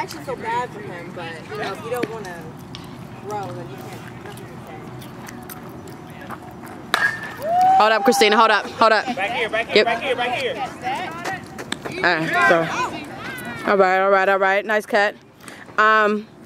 actually feel bad for him, but you know, if you don't want to grow, then you can't. Nothing to say. Hold up, Christina. Hold up. Hold up. Back here, back here, Yep. back here, back here. All right. Nice cut.